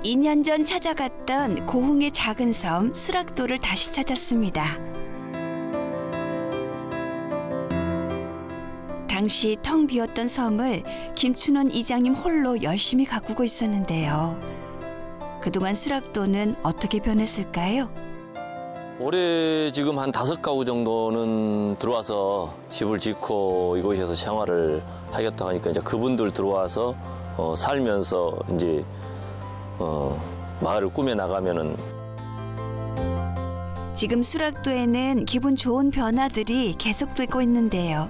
2년 전 찾아갔던 고흥의 작은 섬 수락도를 다시 찾았습니다. 당시 텅 비었던 섬을 김춘원 이장님 홀로 열심히 가꾸고 있었는데요. 그동안 수락도는 어떻게 변했을까요? 올해 지금 한 5가구 정도는 들어와서 집을 짓고 이곳에서 생활을 하겠다 하니까 이제 그분들 들어와서 살면서 이제 마을을 꾸며 나가면은. 지금 수락도에는 기분 좋은 변화들이 계속되고 있는데요.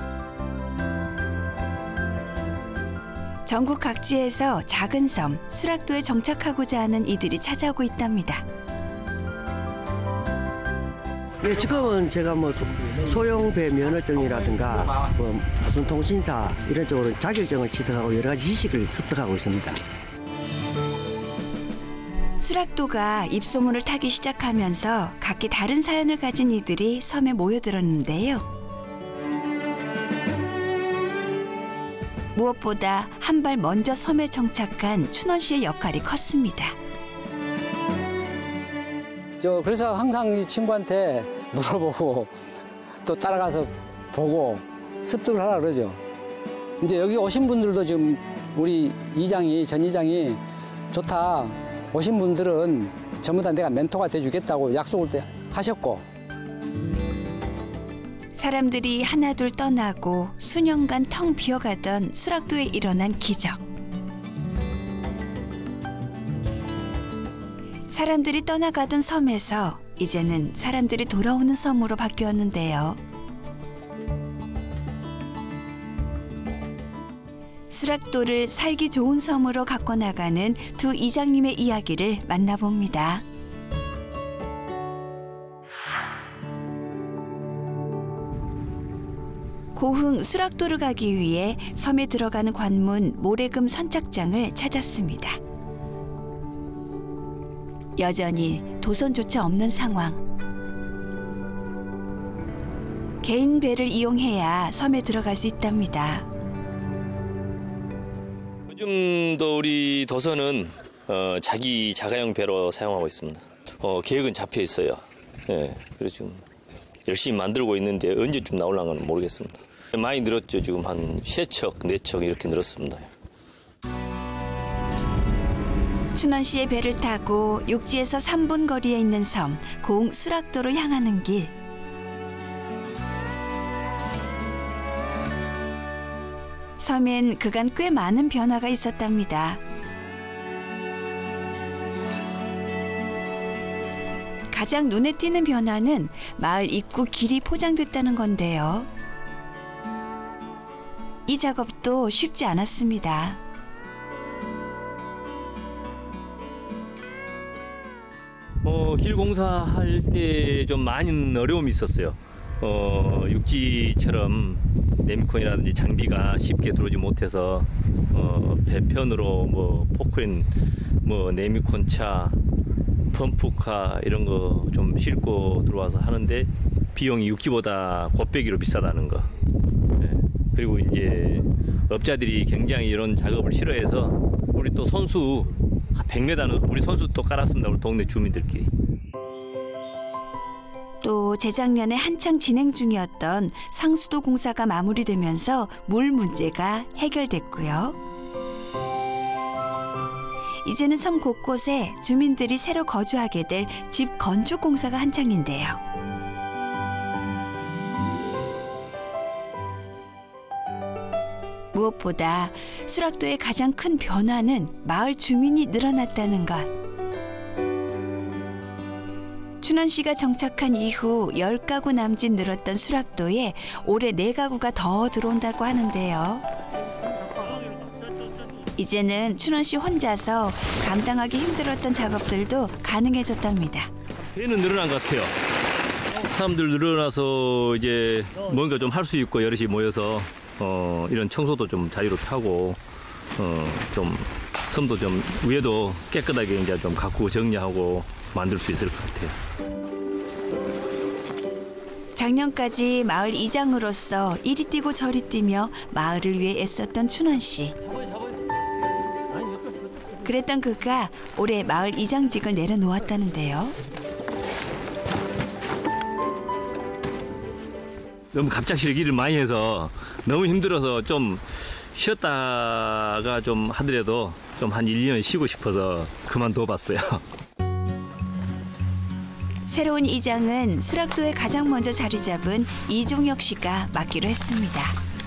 전국 각지에서 작은 섬 수락도에 정착하고자 하는 이들이 찾아오고 있답니다. 예, 지금은 제가 뭐 소형배 면허증이라든가 무슨 통신사 이런 쪽으로 자격증을 취득하고 여러 가지 지식을 습득하고 있습니다. 수락도가 입소문을 타기 시작하면서 각기 다른 사연을 가진 이들이 섬에 모여들었는데요. 무엇보다 한 발 먼저 섬에 정착한 춘원 씨의 역할이 컸습니다. 그래서 항상 이 친구한테 물어보고 또 따라가서 보고 습득을 하라 그러죠. 이제 여기 오신 분들도 지금 우리 전 이장이 좋다. 오신 분들은 전부 다 내가 멘토가 돼주겠다고 약속을 하셨고. 사람들이 하나둘 떠나고 수년간 텅 비어가던 수락도에 일어난 기적. 사람들이 떠나가던 섬에서 이제는 사람들이 돌아오는 섬으로 바뀌었는데요. 수락도를 살기 좋은 섬으로 갖고 나가는 두 이장님의 이야기를 만나봅니다. 고흥 수락도를 가기 위해 섬에 들어가는 관문 모래금 선착장을 찾았습니다. 여전히 도선조차 없는 상황. 개인 배를 이용해야 섬에 들어갈 수 있답니다. 요즘도 우리 도선은 자기 자가용 배로 사용하고 있습니다. 계획은 잡혀 있어요. 예, 그래서 지금 열심히 만들고 있는데 언제쯤 나올랑은 모르겠습니다. 많이 늘었죠. 지금 한 3척, 4척 이렇게 늘었습니다. 춘원 씨의 배를 타고 육지에서 3분 거리에 있는 섬 고흥 수락도로 향하는 길. 섬엔 그간 꽤 많은 변화가 있었답니다. 가장 눈에 띄는 변화는 마을 입구 길이 포장됐다는 건데요. 이 작업도 쉽지 않았습니다. 길 공사할 때 좀 많은 어려움이 있었어요. 육지처럼 네미콘이라든지 장비가 쉽게 들어오지 못해서 배편으로 뭐 포크레인, 뭐 네미콘차, 펌프카 이런 거 좀 싣고 들어와서 하는데 비용이 육지보다 곱배기로 비싸다는 거. 네. 그리고 이제 업자들이 굉장히 이런 작업을 싫어해서 우리 또 선수 100m는 우리 선수 또 깔았습니다. 우리 동네 주민들끼리. 또 재작년에 한창 진행 중이었던 상수도 공사가 마무리되면서 물 문제가 해결됐고요. 이제는 섬 곳곳에 주민들이 새로 거주하게 될 집 건축 공사가 한창인데요. 무엇보다 수락도의 가장 큰 변화는 마을 주민이 늘어났다는 것. 춘원 씨가 정착한 이후 10가구 남짓 늘었던 수락도에 올해 4가구가 더 들어온다고 하는데요. 이제는 춘원 씨 혼자서 감당하기 힘들었던 작업들도 가능해졌답니다. 배는 늘어난 것 같아요. 사람들 늘어나서 이제 뭔가 좀 할 수 있고 여럿이 모여서 이런 청소도 좀 자유롭게 하고 좀 섬도 좀 위에도 깨끗하게 이제 좀 가꾸고 정리하고 만들 수 있을 것 같아요. 작년까지 마을 이장으로서 이리 뛰고 저리 뛰며 마을을 위해 애썼던 춘원 씨. 그랬던 그가 올해 마을 이장직을 내려놓았다는데요. 너무 갑작스레 일을 많이 해서 너무 힘들어서 좀 쉬었다가 좀 하더라도 좀 한 1년 쉬고 싶어서 그만둬봤어요. 새로운 이장은 수락도에 가장 먼저 자리 잡은 이종혁 씨가 맡기로 했습니다.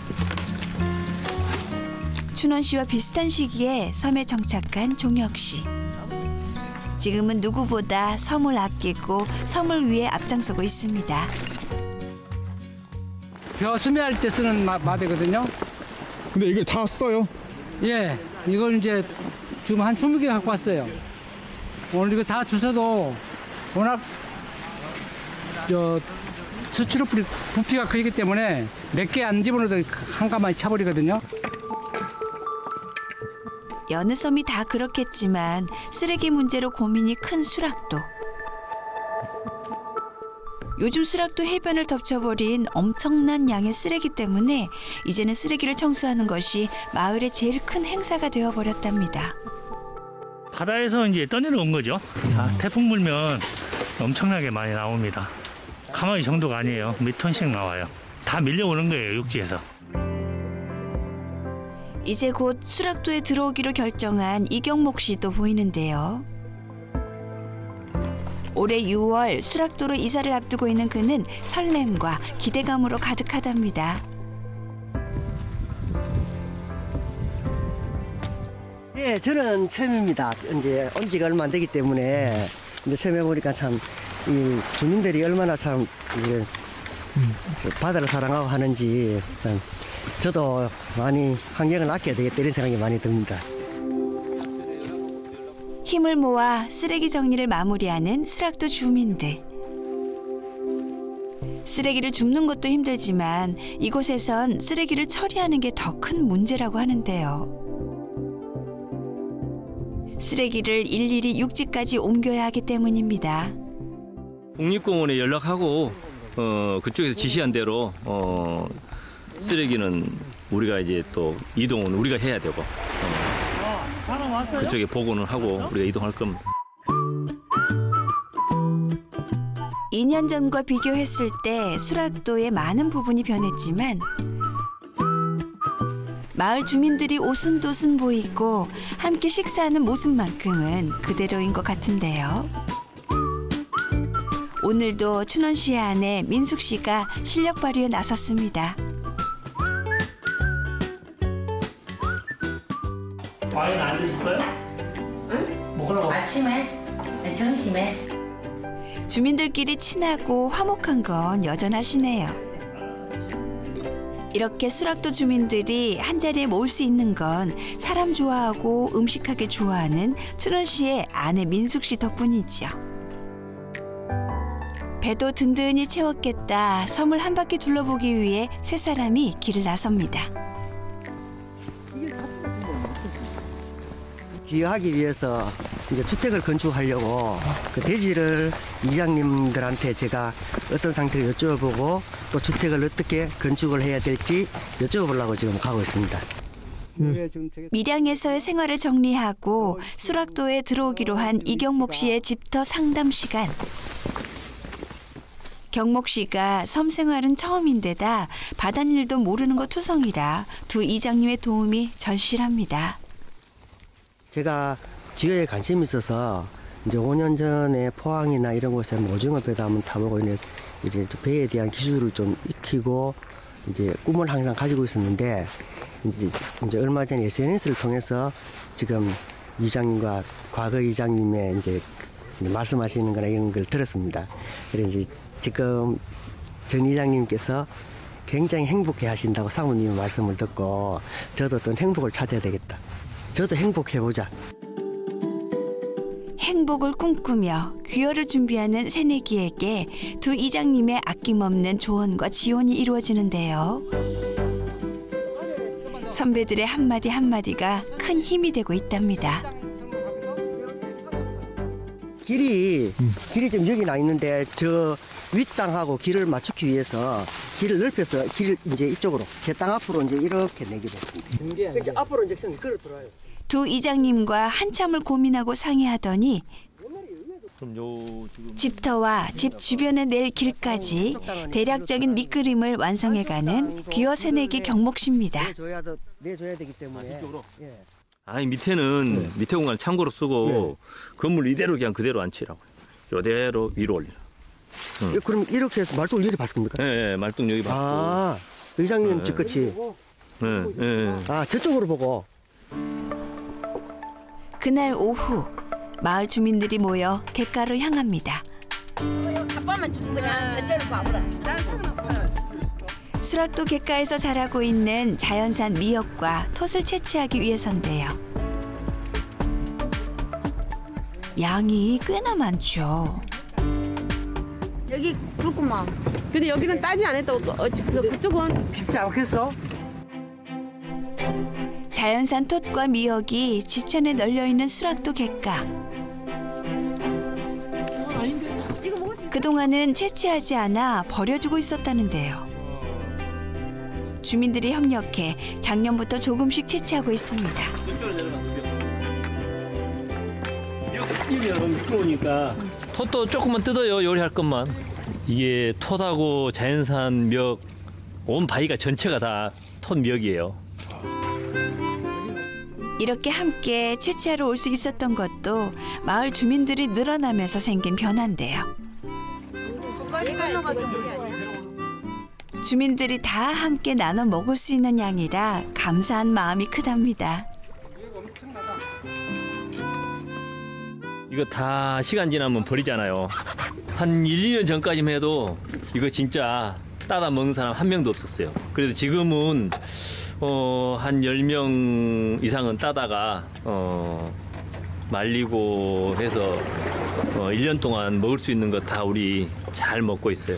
춘원 씨와 비슷한 시기에 섬에 정착한 종혁 씨. 지금은 누구보다 섬을 아끼고 섬을 위해 앞장서고 있습니다. 벼 수매할 때 쓰는 마대거든요. 근데 이게 다 써요? 예, 이걸 이제 지금 한 20개 갖고 왔어요. 오늘 이거 다 주셔도 워낙 수치로 부피가 크기 때문에 몇 개 안 집어넣어도 한가마에 차버리거든요. 여느 섬이 다 그렇겠지만 쓰레기 문제로 고민이 큰 수락도. 요즘 수락도 해변을 덮쳐버린 엄청난 양의 쓰레기 때문에 이제는 쓰레기를 청소하는 것이 마을의 제일 큰 행사가 되어버렸답니다. 바다에서 이제 떠내려온 거죠. 태풍 불면 엄청나게 많이 나옵니다. 가만히 정도가 아니에요. 몇 톤씩 나와요. 다 밀려오는 거예요, 육지에서. 이제 곧 수락도에 들어오기로 결정한 이경목 씨도 보이는데요. 올해 6월 수락도로 이사를 앞두고 있는 그는 설렘과 기대감으로 가득하답니다. 예, 저는 처음입니다. 이제 온 지가 얼마 안 되기 때문에 이제 처음 해보니까 참 이 주민들이 얼마나 참 이제 바다를 사랑하고 하는지 참 저도 많이 환경을 아껴야 되겠다 이런 생각이 많이 듭니다. 힘을 모아 쓰레기 정리를 마무리하는 수락도 주민들. 쓰레기를 줍는 것도 힘들지만 이곳에선 쓰레기를 처리하는 게 더 큰 문제라고 하는데요. 쓰레기를 일일이 육지까지 옮겨야 하기 때문입니다. 국립공원에 연락하고 그쪽에서 지시한 대로 쓰레기는 우리가 이제 또 이동은 우리가 해야 되고 그쪽에 보고는 하고 우리가 이동할 겁니다. 2년 전과 비교했을 때 수락도의 많은 부분이 변했지만 마을 주민들이 오순도순 보이고 함께 식사하는 모습만큼은 그대로인 것 같은데요. 오늘도 춘원 씨의 아내 민숙 씨가 실력 발휘에 나섰습니다. 와인 안 드실까요? 응? 먹으라고. 아침에? 점심에? 주민들끼리 친하고 화목한 건 여전하시네요. 이렇게 수락도 주민들이 한자리에 모을 수 있는 건 사람 좋아하고 음식하기 좋아하는 춘원 씨의 아내 민숙 씨 덕분이죠. 배도 든든히 채웠겠다 섬을 한 바퀴 둘러보기 위해 세 사람이 길을 나섭니다. 기여하기 위해서 이제 주택을 건축하려고 그 대지를 이장님들한테 제가 어떤 상태를 여쭤보고 또 주택을 어떻게 건축을 해야 될지 여쭤보려고 지금 가고 있습니다. 밀양에서의 생활을 정리하고 수락도에 들어오기로 한 이경목 씨의 집터 상담 시간. 경목 씨가 섬 생활은 처음인데다 바닷일도 모르는 것 투성이라 두 이장님의 도움이 절실합니다. 제가 기어에 관심이 있어서 이제 5년 전에 포항이나 이런 곳에 오징어 배도 한번 타보고 이제 배에 대한 기술을 좀 익히고 이제 꿈을 항상 가지고 있었는데 이제 얼마 전에 SNS를 통해서 지금 이장님과 과거 이장님의 이제 말씀하시는 거나 이런 걸 들었습니다. 그래서 이제 지금 전 이장님께서 굉장히 행복해 하신다고 사모님의 말씀을 듣고 저도 어떤 행복을 찾아야 되겠다. 저도 행복해보자. 행복을 꿈꾸며 귀여를 준비하는 새내기에게 두 이장님의 아낌없는 조언과 지원이 이루어지는데요. 선배들의 한마디 한마디가 큰 힘이 되고 있답니다. 길이 좀 여기 나 있는데 저 윗땅하고 길을 맞추기 위해서 길을 넓혀서 길을 이제 이쪽으로 제 땅 앞으로 이제 이렇게 내기로 했습니다. 이제 앞으로 이제 형이 걸어 들어와요. 두 이장님과 한참을 고민하고 상의하더니 그럼 요 지금 집터와 집 주변에 낼 길까지 대략적인 밑그림을 완성해가는 귀여 새내기 경목 씨입니다. 내줘야 되기 때문에. 이쪽으로? 예. 아니 밑에는 밑에 공간 참고로 쓰고 건물 이대로 그냥 그대로 앉히라고. 요대로 위로 올리라. 그럼 이렇게 해서 말뚝을 이리 받습니까? 예, 말뚝 여기 받고. 아, 의장님 네. 집끝이. 예. 아, 저쪽으로 보고. 그날 오후 마을 주민들이 모여 갯가로 향합니다. 아빠만 주면 그냥 저쪽으로 가보라. 수락도 갯가에서 자라고 있는 자연산 미역과 톳을 채취하기 위해서인데요. 양이 꽤나 많죠. 여기 그렇구만. 근데 여기는 따지 안 했다고 또 그쪽은 쉽지 않겠어? 자연산 톳과 미역이 지천에 널려있는 수락도 갯가. 그동안은 채취하지 않아 버려주고 있었다는데요. 주민들이 협력해 작년부터 조금씩 채취하고 있습니다. 여기 미끄러우니까 톳도 조금만 뜯어요. 요리할 것만. 이게 톳하고 자연산 미역 온 바위가 전체가 다 톳 미역이에요. 이렇게 함께 채취하러 올 수 있었던 것도 마을 주민들이 늘어나면서 생긴 변화인데요. 주민들이 다 함께 나눠 먹을 수 있는 양이라 감사한 마음이 크답니다. 이거 다 시간 지나면 버리잖아요. 한 1, 2년 전까지만 해도 이거 진짜 따다 먹는 사람 한 명도 없었어요. 그래도 지금은 한 10명 이상은 따다가 말리고 해서 1년 동안 먹을 수 있는 거 다 우리 잘 먹고 있어요.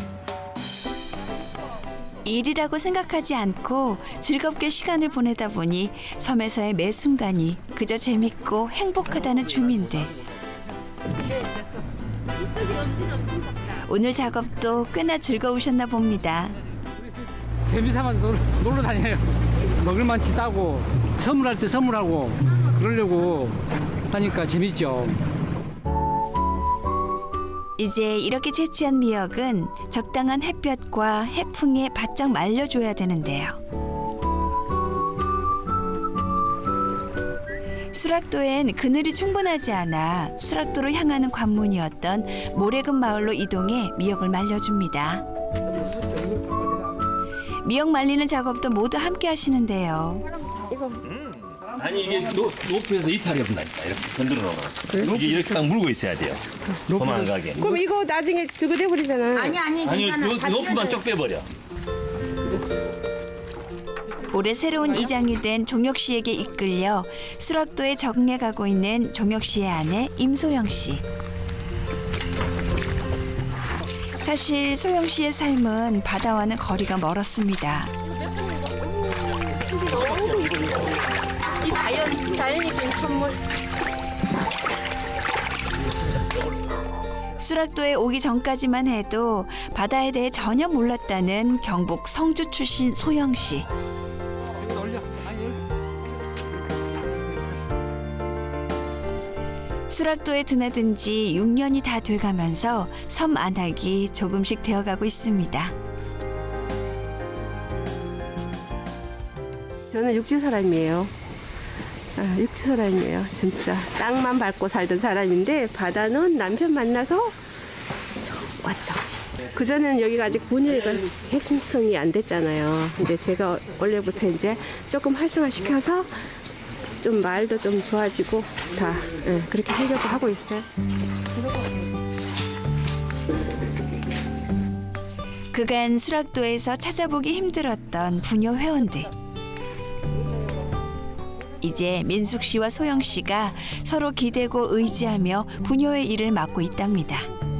일이라고 생각하지 않고 즐겁게 시간을 보내다 보니 섬에서의 매 순간이 그저 재밌고 행복하다는 주민들. 오늘 작업도 꽤나 즐거우셨나 봅니다. 재미삼아 놀러 다녀요. 먹을 만치 싸고 선물할 때 선물하고 그러려고 하니까 재밌죠. 이제 이렇게 채취한 미역은 적당한 햇볕과 해풍에 바짝 말려줘야 되는데요. 수락도엔 그늘이 충분하지 않아 수락도로 향하는 관문이었던 모래금 마을로 이동해 미역을 말려줍니다. 미역 말리는 작업도 모두 함께 하시는데요. 아니 이게 높이에서 이탈이 없나니까 이렇게 건드려 놓으면 이게 이렇게 딱 물고 있어야 돼요. 도망가게. 그럼 이거 나중에 저거 돼버리잖아. 아니 아니 괜찮아. 높이만 쪽 빼버려. 올해 새로운 이장이 된 종혁 씨에게 이끌려 수락도에 적응해 가고 있는 종혁 씨의 아내 임소영 씨. 사실 소영 씨의 삶은 바다와는 거리가 멀었습니다. 이 자연이 준 선물. 수락도에 오기 전까지만 해도 바다에 대해 전혀 몰랐다는 경북 성주 출신 소영 씨. 수락도에 드나든 지 6년이 다 돼가면서 섬 안악이 조금씩 되어가고 있습니다. 저는 육지 사람이에요. 육지 사람이에요. 진짜 땅만 밟고 살던 사람인데 바다는 남편 만나서 왔죠. 그전에는 여기가 아직 분위기가 형성이 안 됐잖아요. 근데 제가 원래부터 이제 조금 활성화시켜서 좀 말도 좀 좋아지고 다 그렇게 하려고 하고 있어요. 그간 수락도에서 찾아보기 힘들었던 부녀 회원들. 이제 민숙 씨와 소영 씨가 서로 기대고 의지하며 부녀의 일을 맡고 있답니다.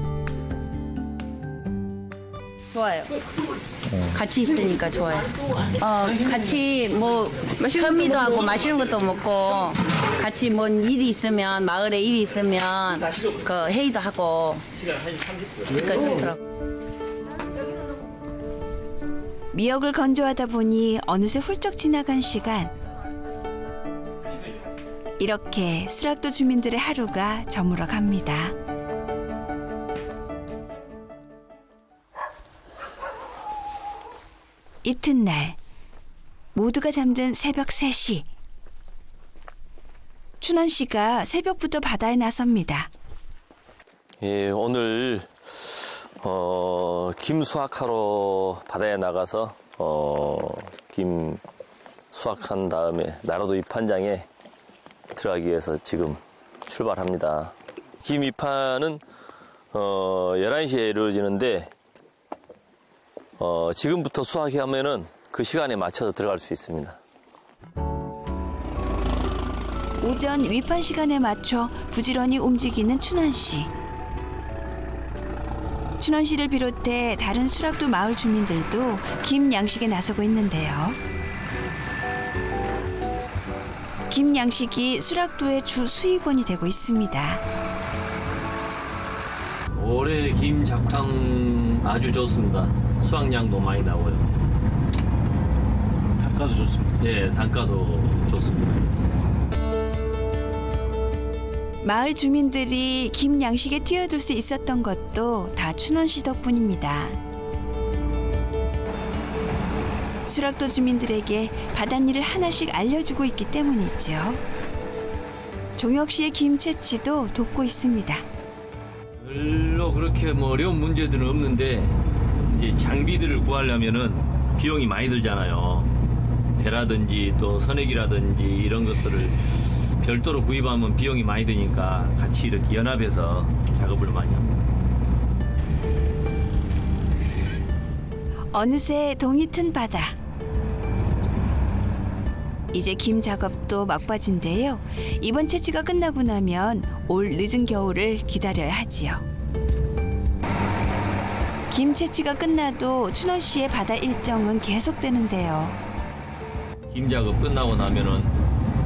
좋아요. 같이 있으니까 좋아요. 같이 뭐 현미도 하고 맛있는 것도 먹고 같이 뭔 일이 있으면 마을에 일이 있으면 그 회의도 하고 그러니까 좋더라고. 미역을 건조하다 보니 어느새 훌쩍 지나간 시간. 이렇게 수락도 주민들의 하루가 저물어 갑니다. 이튿날 모두가 잠든 새벽 3시. 춘원 씨가 새벽부터 바다에 나섭니다. 예, 오늘 김 수확하러 바다에 나가서 김 수확한 다음에 나로도 입판장에 들어가기 위해서 지금 출발합니다. 김 입판은 11시에 이루어지는데 지금부터 수확하면은 그 시간에 맞춰서 들어갈 수 있습니다. 오전 위판 시간에 맞춰 부지런히 움직이는 춘원 씨. 춘원 씨를 비롯해 다른 수락도 마을 주민들도 김 양식에 나서고 있는데요. 김 양식이 수락도의 주 수입원이 되고 있습니다. 올해 김 작황 아주 좋습니다. 수확량도 많이 나오고요. 단가도 좋습니다. 네, 단가도 좋습니다. 마을 주민들이 김 양식에 뛰어들 수 있었던 것도 다 춘원 씨 덕분입니다. 수락도 주민들에게 바닷일을 하나씩 알려주고 있기 때문이죠. 종혁 씨의 김 채취도 돕고 있습니다. 별로 그렇게 어려운 문제들은 없는데 이제 장비들을 구하려면은 비용이 많이 들잖아요. 배라든지 또 선액이라든지 이런 것들을 별도로 구입하면 비용이 많이 드니까 같이 이렇게 연합해서 작업을 많이 합니다. 어느새 동이 튼 바다. 이제 김 작업도 막바지인데요. 이번 채취가 끝나고 나면 올 늦은 겨울을 기다려야 하지요. 김 채취가 끝나도 춘원 씨의 바다 일정은 계속되는데요. 김 작업 끝나고 나면은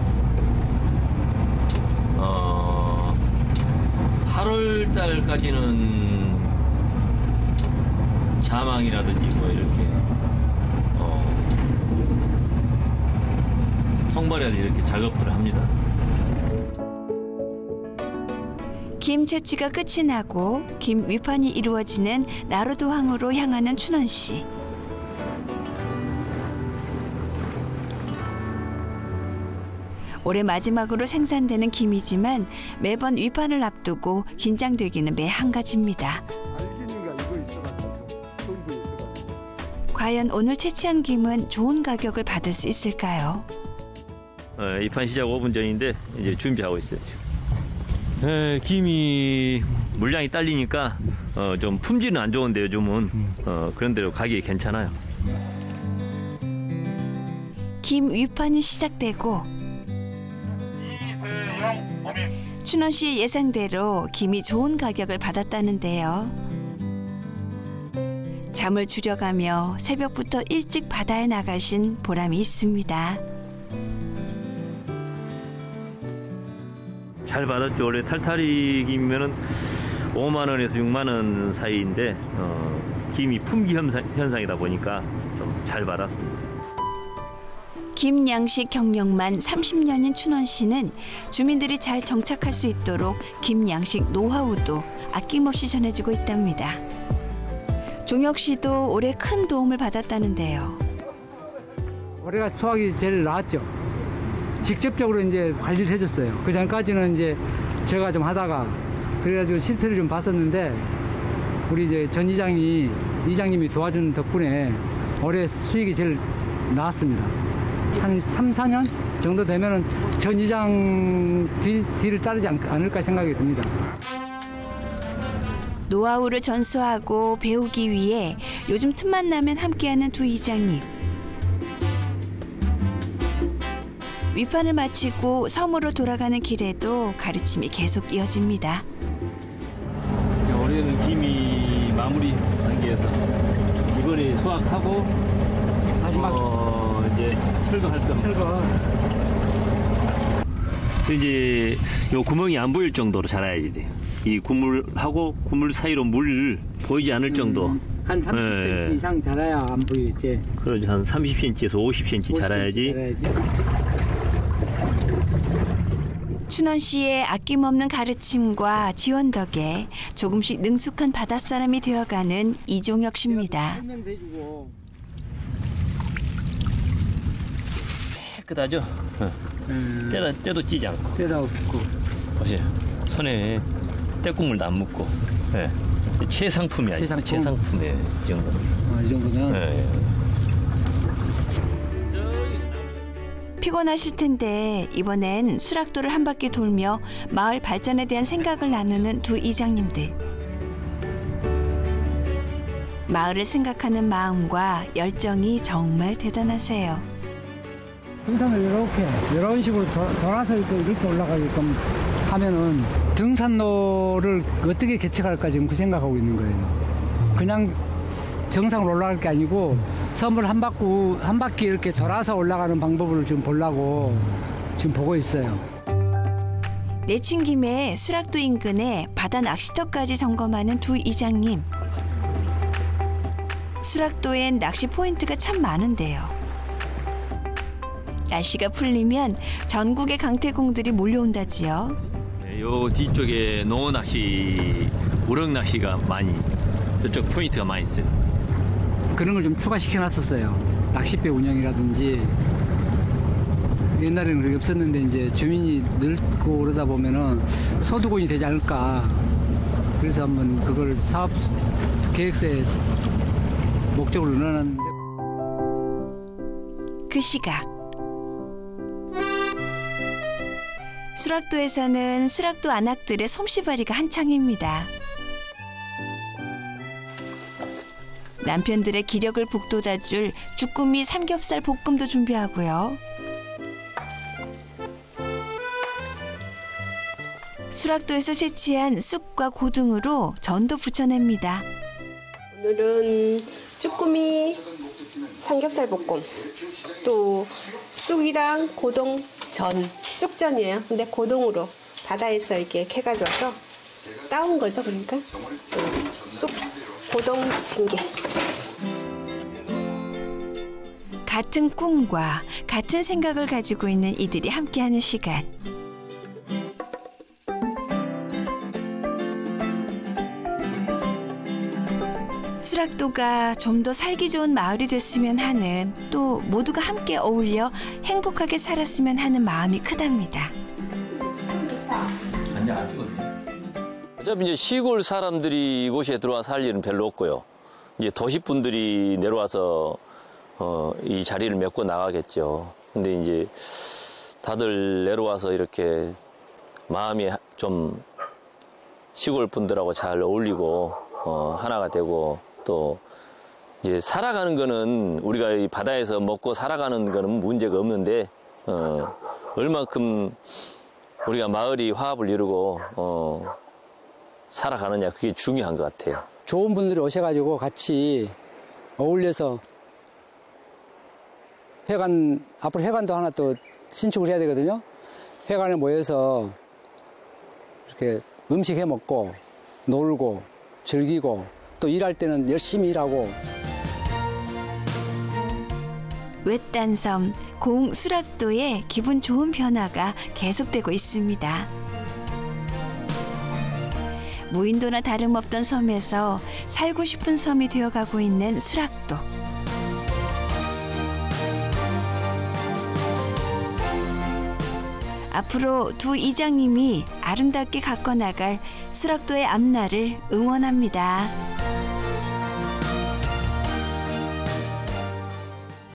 8월 달까지는 자망이라든지 이렇게 통발이라든지 이렇게 작업들을 합니다. 김 채취가 끝이 나고 김 위판이 이루어지는 나로도항으로 향하는 춘원 씨. 올해 마지막으로 생산되는 김이지만 매번 위판을 앞두고 긴장되기는 매 한 가지입니다. 과연 오늘 채취한 김은 좋은 가격을 받을 수 있을까요? 입판 시작 5분 전인데 이제 준비하고 있어요. 김이 물량이 딸리니까 좀 품질은 안 좋은데 요즘은 그런데도 가격이 괜찮아요. 김 위판이 시작되고 춘원 씨의 예상대로 김이 좋은 가격을 받았다는데요. 잠을 줄여가며 새벽부터 일찍 바다에 나가신 보람이 있습니다. 잘 받았죠. 원래 탈탈이 김이면은 5만 원에서 6만 원 사이인데 김이 품귀 현상이다 보니까 좀 잘 받았습니다. 김 양식 경력만 30년인 춘원 씨는 주민들이 잘 정착할 수 있도록 김 양식 노하우도 아낌없이 전해주고 있답니다. 종혁 씨도 올해 큰 도움을 받았다는데요. 올해가 수확이 제일 나았죠. 직접적으로 이제 관리를 해줬어요. 그 전까지는 이제 제가 좀 하다가 그래가지고 실태를 좀 봤었는데 우리 이제 전 이장님이 도와준 덕분에 올해 수익이 제일 나았습니다. 한 3, 4년 정도 되면은 전 이장 뒤를 따르지 않을까 생각이 듭니다. 노하우를 전수하고 배우기 위해 요즘 틈만 나면 함께하는 두 이장님. 위판을 마치고 섬으로 돌아가는 길에도 가르침이 계속 이어집니다. 올해는 김이 마무리 단계에서 이번에 수확하고 마지막 이제 철거할 겁니다. 철거. 이제 요 구멍이 안 보일 정도로 자라야지 돼요. 이 구물하고 구물 사이로 물 보이지 않을 정도. 한 30cm 이상 자라야 안 보이지. 그러지 한 30cm에서 50cm 자라야지. 춘원 씨의 아낌없는 가르침과 지원 덕에 조금씩 능숙한 바닷사람이 되어가는 이종혁 씨입니다. 깨끗하죠? 때도 찌지 않고. 때도 없고. 보세요. 손에 때국물도 안 묻고. 네. 최상품이야. 최상품이에요. 이 정도는. 이 정도면? 네. 피곤하실 텐데 이번엔 수락도를 한 바퀴 돌며 마을 발전에 대한 생각을 나누는 두 이장님들. 마을을 생각하는 마음과 열정이 정말 대단하세요. 등산을 이런 식으로 돌아서 이렇게 올라가게끔 하면은 등산로를 어떻게 개척할까 지금 그 생각하고 있는 거예요. 그냥 정상으로 올라갈 게 아니고 섬을 한 바퀴 이렇게 돌아서 올라가는 방법을 지금 보려고 지금 보고 있어요. 내친 김에 수락도 인근에 바다 낚시터까지 점검하는 두 이장님. 수락도엔 낚시 포인트가 참 많은데요. 날씨가 풀리면 전국의 강태공들이 몰려온다지요. 네, 요 뒤쪽에 농어 낚시, 우럭 낚시가 많이 이쪽 포인트가 많이 있어요. 그런 걸 좀 추가시켜 놨었어요. 낚싯배 운영이라든지. 옛날에는 그게 없었는데 이제 주민이 늙고 그러다 보면은 소득원이 되지 않을까. 그래서 한번 그걸 사업 계획서에 목적으로 넣어놨는데. 그 시각. 수락도에서는 수락도 안악들의 솜씨발이가 한창입니다. 남편들의 기력을 북돋아줄 주꾸미 삼겹살 볶음도 준비하고요. 수락도에서 채취한 쑥과 고등으로 전도 부쳐냅니다. 오늘은 쭈꾸미 삼겹살 볶음, 또 쑥이랑 고동 전, 쑥전이에요. 근데 고동으로 바다에서 이렇게 캐가지고 와서 따온 거죠, 그러니까. 쑥 고동 부친 게. 같은 꿈과 같은 생각을 가지고 있는 이들이 함께하는 시간. 수락도가 좀 더 살기 좋은 마을이 됐으면 하는, 또 모두가 함께 어울려 행복하게 살았으면 하는 마음이 크답니다. 어차피 이제 시골 사람들이 이곳에 들어와 살 일은 별로 없고요. 이제 도시 분들이 내려와서 이 자리를 메꿔 나가겠죠. 근데 이제 다들 내려와서 이렇게 마음이 좀 시골 분들하고 잘 어울리고 하나가 되고, 또 이제 살아가는 거는 우리가 이 바다에서 먹고 살아가는 거는 문제가 없는데 얼마큼 우리가 마을이 화합을 이루고 살아가느냐, 그게 중요한 것 같아요. 좋은 분들이 오셔가지고 같이 어울려서 앞으로 회관도 하나 또 신축을 해야 되거든요. 회관에 모여서 이렇게 음식 해 먹고 놀고 즐기고 또 일할 때는 열심히 일하고. 외딴섬 공수락도의 기분 좋은 변화가 계속되고 있습니다. 무인도나 다름없던 섬에서 살고 싶은 섬이 되어가고 있는 수락도. 앞으로 두 이장님이 아름답게 가꿔나갈 수락도의 앞날을 응원합니다.